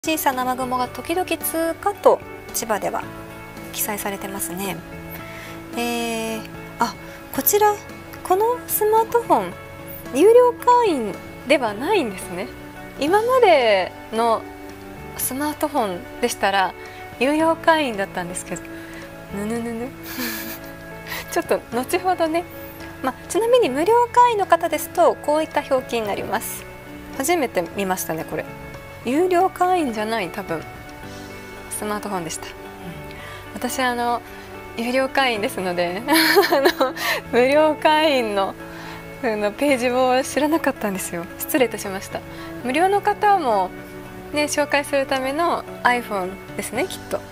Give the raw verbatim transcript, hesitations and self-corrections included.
小さな雨雲が時々通過と千葉では記載されてますね。えー、あ、こちらこのスマートフォン有料会員ではないんですね。今までのスマートフォンでしたら有料会員だったんですけど、ぬぬぬぬちょっと後ほどね、まあ、ちなみに無料会員の方ですとこういった表記になります。初めて見ましたね。これ有料会員じゃない多分スマートフォンでした。うん、私あの有料会員ですのであの無料会員ののページを知らなかったんですよ。失礼いたしました。無料の方もね紹介するための iPhone ですね、きっと。